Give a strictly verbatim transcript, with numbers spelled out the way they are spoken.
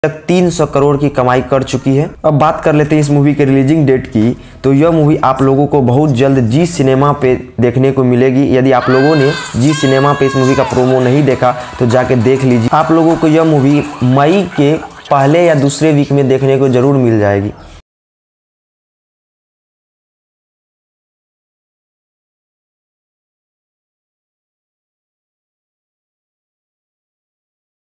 तक तीन सौ करोड़ की कमाई कर चुकी है। अब बात कर लेते हैं इस मूवी के रिलीजिंग डेट की। तो यह मूवी आप लोगों को बहुत जल्द जी सिनेमा पे देखने को मिलेगी। यदि आप लोगों ने जी सिनेमा पे इस मूवी का प्रोमो नहीं देखा तो जाके देख लीजिए। आप लोगों को यह मूवी मई के पहले या दूसरे वीक में देखने को जरूर मिल जाएगी।